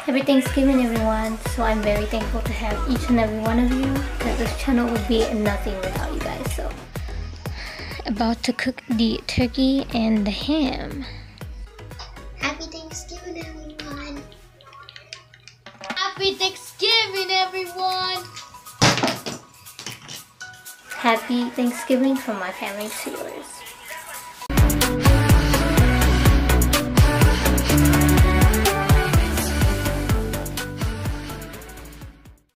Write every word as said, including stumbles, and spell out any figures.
Happy Thanksgiving, everyone. So I'm very thankful to have each and every one of you, because this channel would be nothing without you guys. So about to cook the turkey and the ham. Happy Thanksgiving, everyone. Happy Thanksgiving, everyone. Happy Thanksgiving from my family to yours.